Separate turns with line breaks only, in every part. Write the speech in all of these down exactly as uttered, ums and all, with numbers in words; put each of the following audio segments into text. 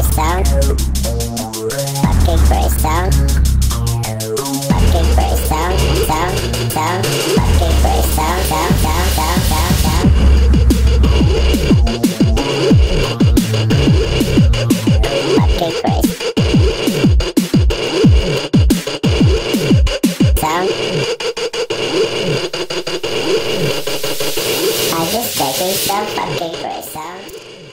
sound. Fucking great sound. Fucking great sound. Sound, sound. Fucking great sound. Sound, sound, sound, sound, sound. Fucking great sound. I'm just making some fucking great sound.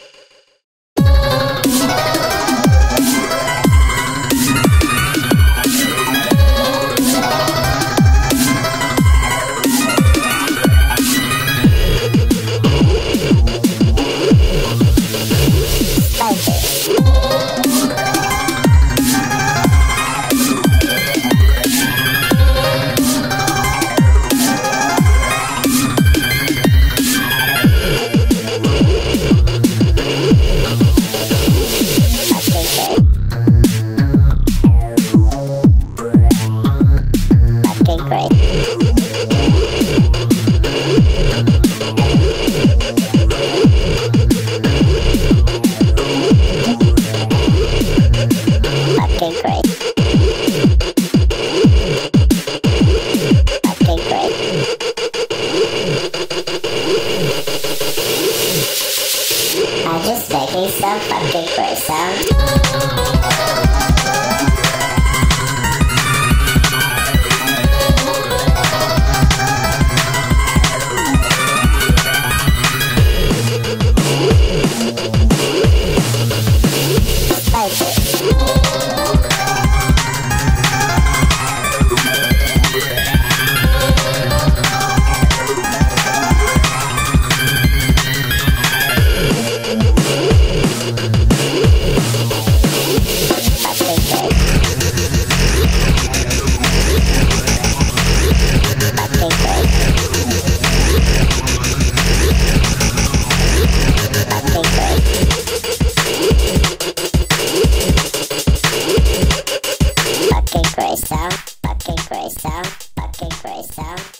I'm just making some fucking great sound. Fucking great sound, fucking great sound, fucking great sound.